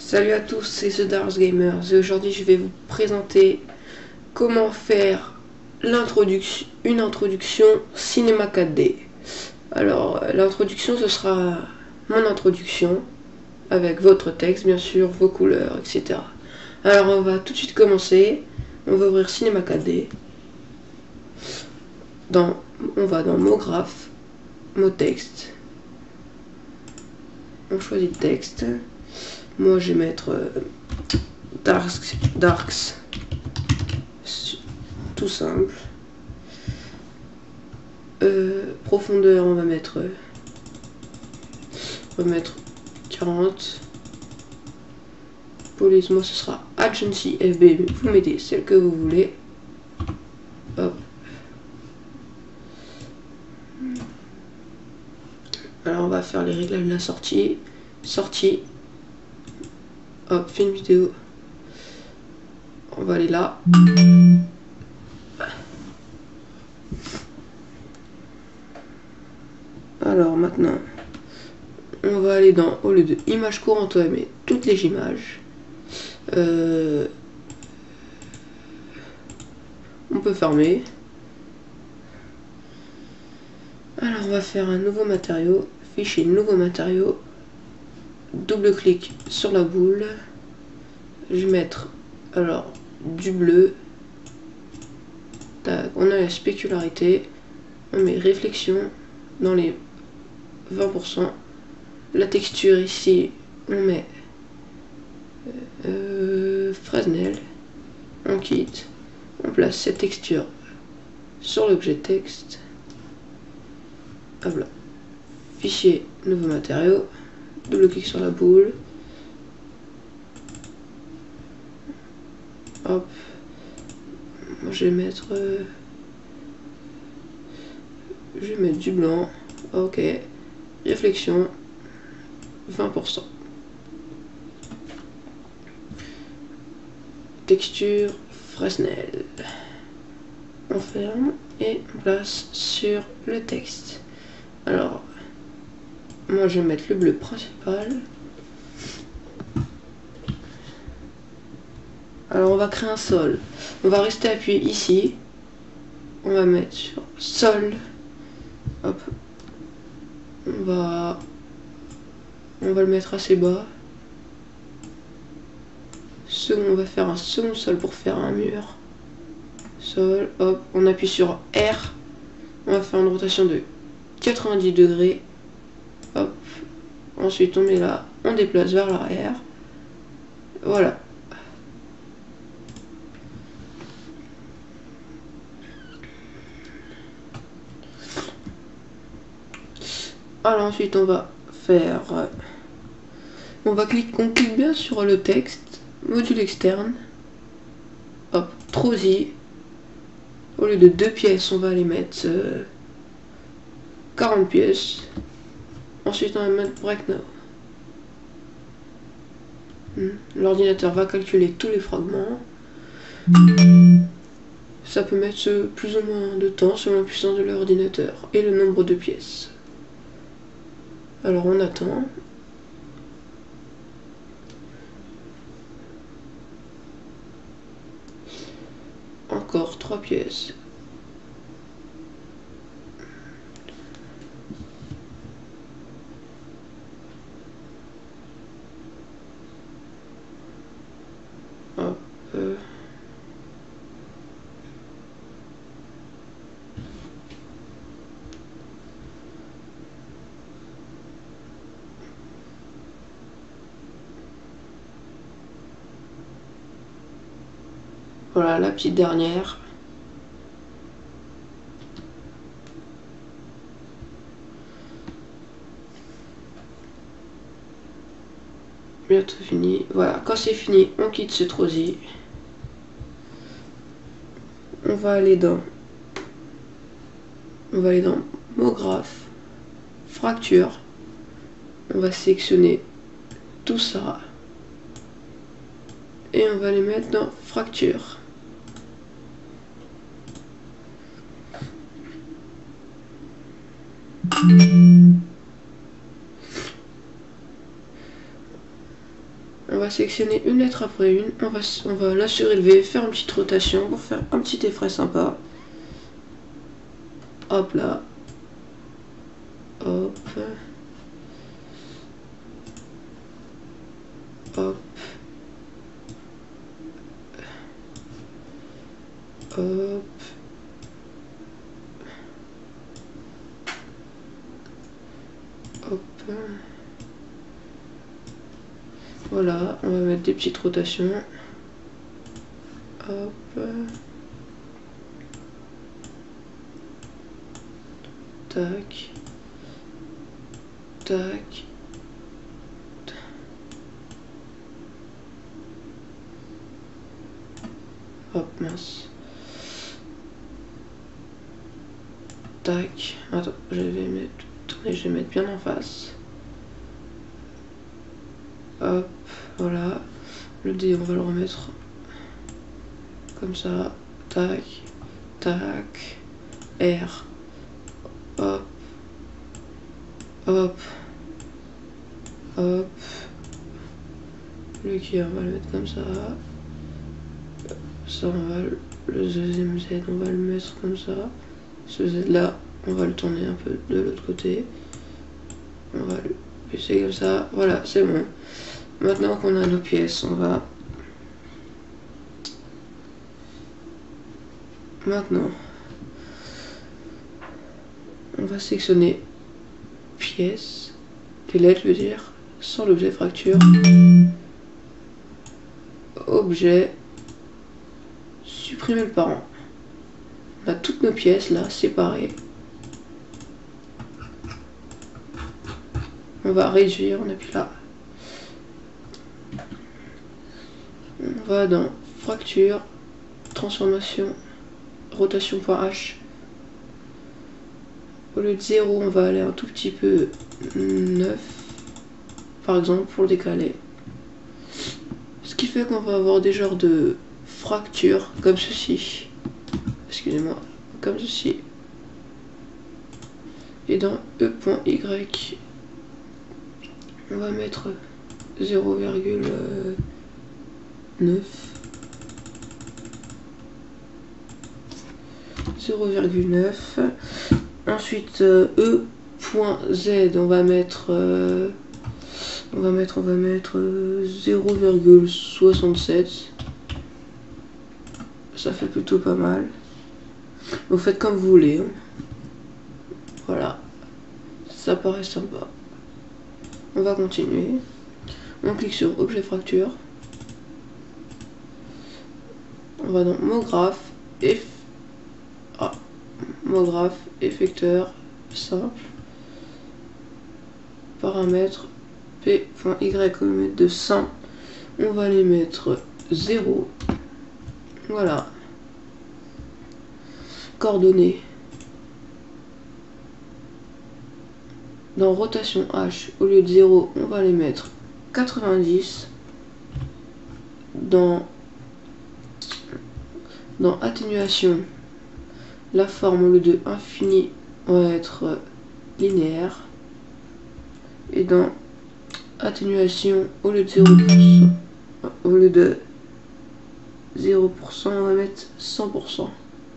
Salut à tous, c'est The Dark Gamers et aujourd'hui je vais vous présenter comment faire une introduction Cinema 4D. Alors l'introduction ce sera mon introduction avec votre texte bien sûr, vos couleurs, etc. Alors on va tout de suite commencer, on va ouvrir Cinema 4D, on va dans mots graphes, mots texte, on choisit le texte. Moi je vais mettre Darks, tout simple. Profondeur, on va mettre 40. Police, moi ce sera Agency FB, vous mettez celle que vous voulez. Hop. Alors on va faire les réglages de la sortie. Hop, film vidéo. On va aller là. Alors maintenant, on va aller dans, au lieu de images courantes, on va mettre toutes les images. On peut fermer. Alors on va faire un nouveau matériau, fichier nouveau matériau. Double clic sur la boule. Je vais mettre alors du bleu. Tac, on a la spécularité. On met réflexion dans les 20%. La texture ici, on met Fresnel. On quitte. On place cette texture sur l'objet texte. Hop là. Fichier nouveau matériau. Double clic sur la boule. Hop. Moi, je vais mettre du blanc. Ok. Réflexion 20%. Texture Fresnel. On ferme et on place sur le texte. Alors, moi je vais mettre le bleu principal. Alors on va créer un sol. On va rester appuyé ici. On va mettre sur sol. Hop. On va le mettre assez bas. On va faire un second sol pour faire un mur. Sol, hop, on appuie sur R. On va faire une rotation de 90 degrés. Hop. Ensuite on met là, on déplace vers l'arrière. Voilà. Alors ensuite on va faire... on clique bien sur le texte. Module externe. Hop, Trosi. Au lieu de 2 pièces, on va les mettre 40 pièces. Ensuite, on va mettre Break Now. L'ordinateur va calculer tous les fragments. Ça peut mettre plus ou moins de temps selon la puissance de l'ordinateur et le nombre de pièces. Alors, on attend. Encore 3 pièces. Hop. Voilà la petite dernière. Bientôt fini. Voilà, quand c'est fini, on quitte ce Trosi. On va aller dans mots graphes, fracture. On va sélectionner tout ça et on va les mettre dans fracture. on va sélectionner une lettre après une, on va la surélever, faire une petite rotation pour faire un petit effet sympa. Hop là. Hop. Hop. Hop. Hop. Voilà, on va mettre des petites rotations. Hop. Tac. Tac. Hop, mince. Tac. Attends, je vais mettre bien en face. Hop, voilà. Le D, on va le remettre comme ça. Tac. Tac. R. Hop. Hop. Hop. Le qui, on va le mettre comme ça. Ça, on va le deuxième Z, on va le mettre comme ça. Ce Z là, on va le tourner un peu de l'autre côté. On va le baisser comme ça. Voilà, c'est bon. Maintenant qu'on a nos pièces, on va... Maintenant, on va sélectionner pièces, les lettres, je veux dire, sans l'objet fracture. Objet, supprimer le parent. On a toutes nos pièces là, séparées. On va réduire, on appuie là. On va dans fracture, transformation, rotation.h. Au lieu de 0, on va aller un tout petit peu 9, par exemple, pour le décaler. Ce qui fait qu'on va avoir des genres de fractures comme ceci. Excusez-moi, comme ceci. Et dans E.Y, on va mettre 0,9. Ensuite E.Z, on va mettre 0,67. Ça fait plutôt pas mal. Vous faites comme vous voulez. Voilà. Ça paraît sympa. On va continuer. On clique sur objet fracture. On va dans mot graphe, mot graphe, effecteur, simple, paramètres, p.y on va mettre de 100, on va les mettre 0, voilà, coordonnées, dans rotation H, au lieu de 0, on va les mettre 90, dans atténuation, la forme au lieu de infini va être linéaire. Et dans atténuation, au lieu de 0%, on va mettre 100%.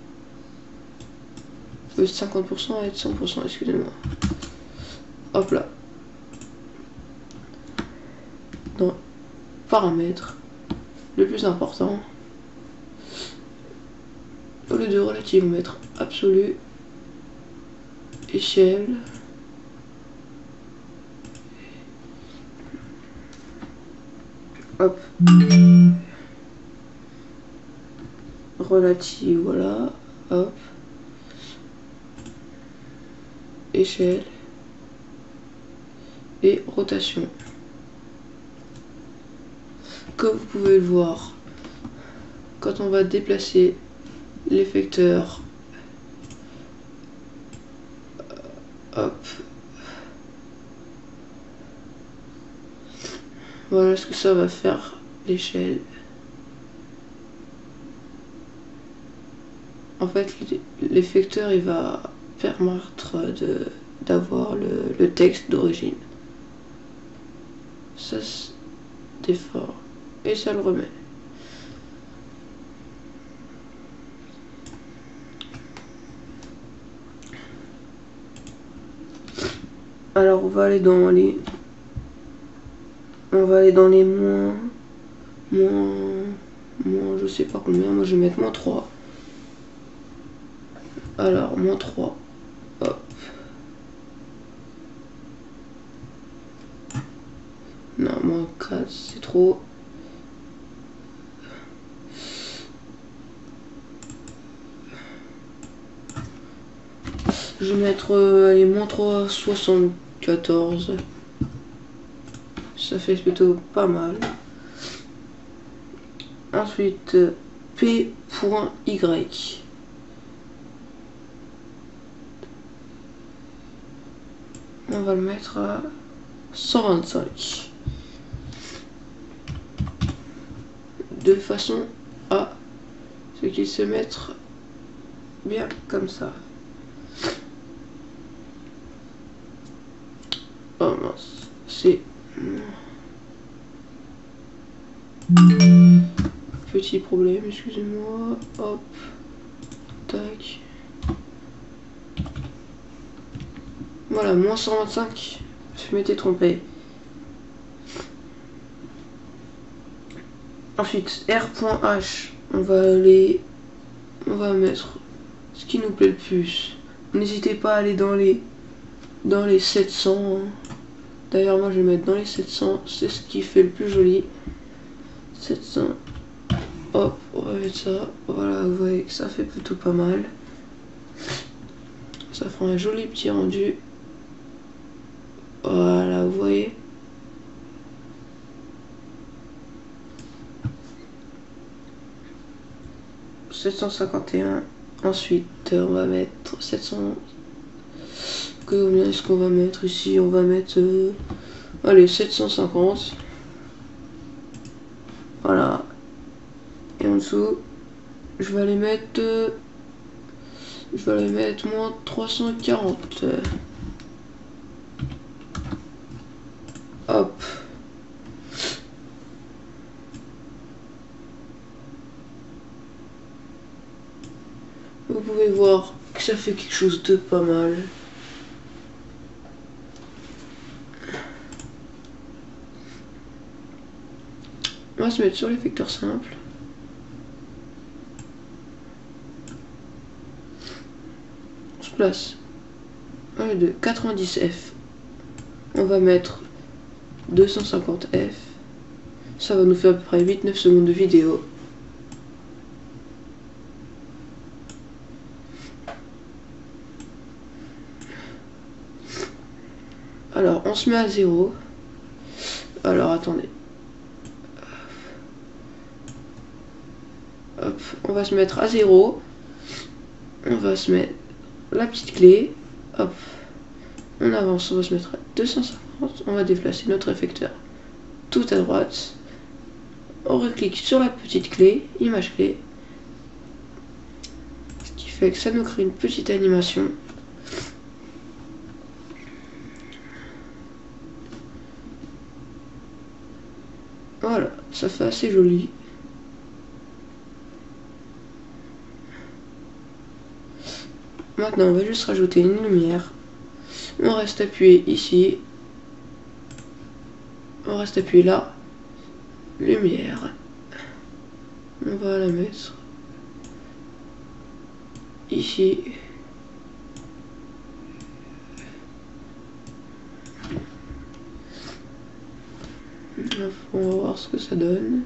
50% va être 100%, excusez-moi. Hop là. Dans paramètres, le plus important, au lieu de relative, on va mettre absolu, échelle, hop, relative, voilà, hop, échelle et rotation. Comme vous pouvez le voir, quand on va déplacer l'effecteur, hop, voilà ce que ça va faire l'échelle. En fait, l'effecteur il va permettre d'avoir le texte d'origine. Ça, d'effort. Et ça le remet. Alors on va aller dans les moins je sais pas combien, moi je vais mettre -3. Alors -3, hop. Non, -4 c'est trop. Je vais mettre allez, -3,74. Ça fait plutôt pas mal. Ensuite, P.Y. On va le mettre à 125. De façon à ce qu'il se mette bien comme ça. Oh mince, c'est... Petit problème, excusez-moi. Hop. Tac. Voilà, -125. Je m'étais trompé. Ensuite, R.H. On va mettre ce qui nous plaît le plus. N'hésitez pas à aller dans les 700. D'ailleurs, moi je vais mettre dans les 700. C'est ce qui fait le plus joli. 700. Hop, on va mettre ça. Voilà, vous voyez que ça fait plutôt pas mal. Ça fera un joli petit rendu. Voilà, vous voyez. « 751. Ensuite, on va mettre 700. Combien est-ce qu'on va mettre ici? On va mettre... allez, 750. Voilà. Et en dessous, je vais aller mettre... -340. Hop. Vous pouvez voir que ça fait quelque chose de pas mal. On va se mettre sur l'effecteur simple. On se place de 90F. On va mettre 250F. Ça va nous faire à peu près 8-9 secondes de vidéo. Alors, on se met à 0. Alors, attendez. Hop, on va se mettre à 0. On va se mettre la petite clé. Hop. On avance, on va se mettre à 250. On va déplacer notre effecteur tout à droite. On reclique sur la petite clé, image clé. Ce qui fait que ça nous crée une petite animation. Voilà, ça fait assez joli. Maintenant, on va juste rajouter une lumière. On reste appuyé ici. On reste appuyé là. Lumière. On va la mettre ici. On va voir ce que ça donne.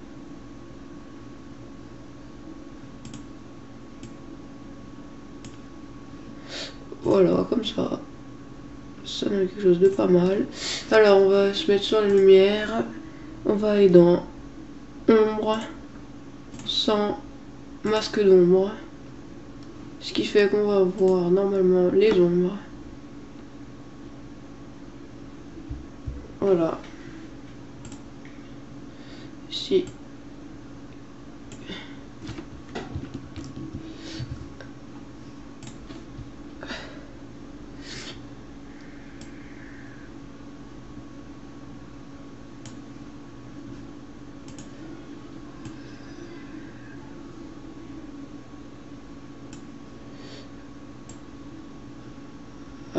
Voilà, comme ça. Ça donne quelque chose de pas mal. Alors, on va se mettre sur la lumière. On va aller dans ombre, sans masque d'ombre. Ce qui fait qu'on va voir normalement les ombres. Voilà. Ici.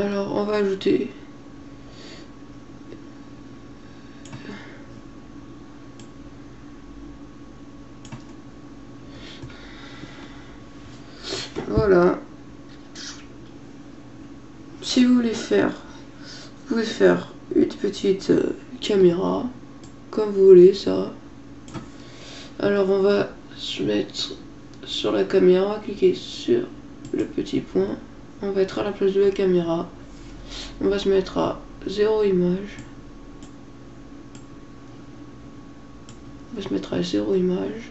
Alors on va ajouter voilà. Si vous voulez faire, vous pouvez faire une petite caméra comme vous voulez ça. Alors on va se mettre sur la caméra, cliquer sur le petit point, on va être à la place de la caméra, on va se mettre à 0 image, on va se mettre à 0 image,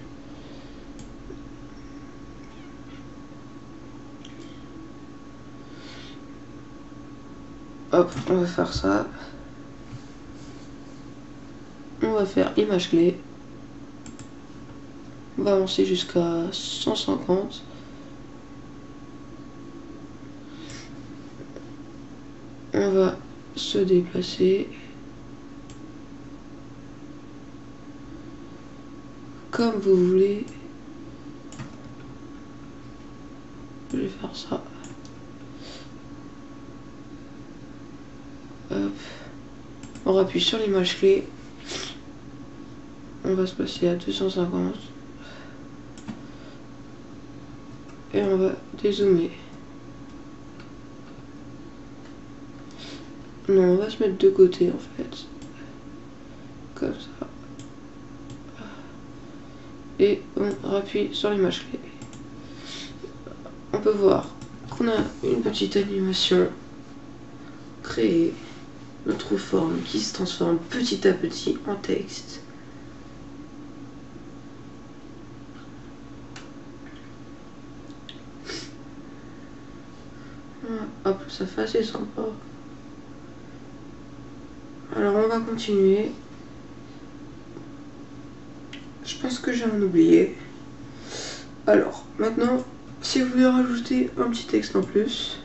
hop, on va faire ça, on va faire image clé, on va avancer jusqu'à 150. On va se déplacer comme vous voulez. Je vais faire ça. Hop. On appuie sur l'image clé. On va se passer à 250. Et on va dézoomer. Non, on va se mettre de côté en fait. Comme ça. Et on appuie sur l'image clé. On peut voir qu'on a une petite animation créée, notre forme qui se transforme petit à petit en texte. Hop, ça fait assez sympa. Alors on va continuer. Je pense que j'ai en oublié. Alors maintenant, si vous voulez rajouter un petit texte en plus,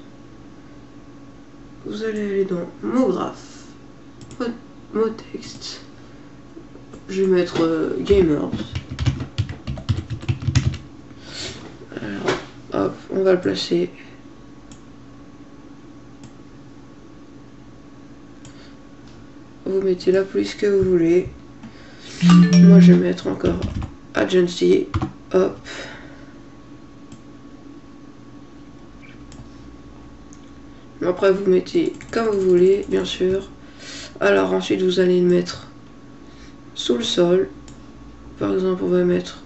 vous allez aller dans mot graphe, mot texte. Je vais mettre gamers. Alors hop, on va le placer. Vous mettez la police que vous voulez. Moi je vais mettre encore agency. Hop. Après vous mettez comme vous voulez, bien sûr. Alors ensuite vous allez le mettre sous le sol. Par exemple on va mettre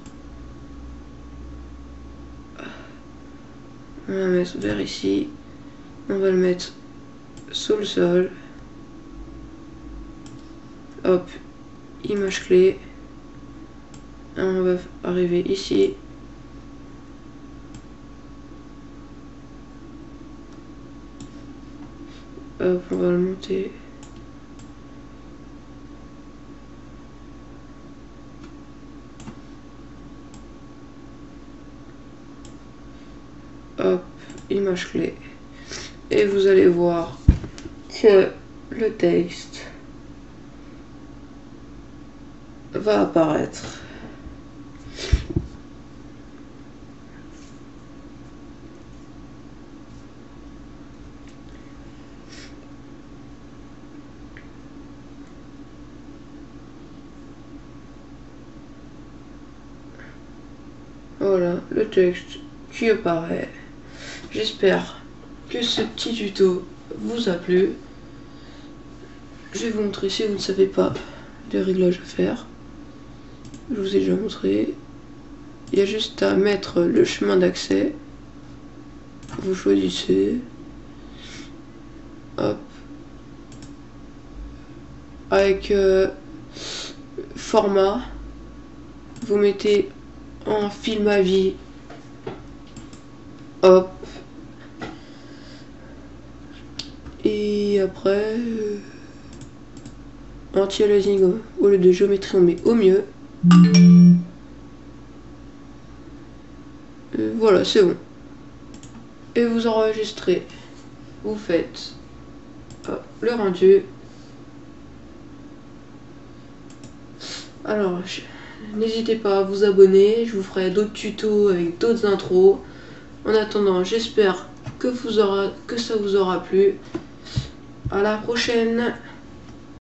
vers ici. On va le mettre sous le sol. Hop, image clé. On va arriver ici. Hop, on va le monter. Hop, image clé. Et vous allez voir que le texte va apparaître. Voilà le texte qui apparaît. J'espère que ce petit tuto vous a plu. Je vais vous montrer si vous ne savez pas les réglages à faire. Je vous ai déjà montré. Il y a juste à mettre le chemin d'accès. Vous choisissez. Hop. Avec format. Vous mettez en film à vie. Hop. Et après, anti-aliasing au lieu de géométrie, on met au mieux. Voilà, c'est bon. Et vous enregistrez. Vous faites le rendu. Alors, n'hésitez pas à vous abonner. Je vous ferai d'autres tutos avec d'autres intros. En attendant, j'espère que ça vous aura plu. à la prochaine.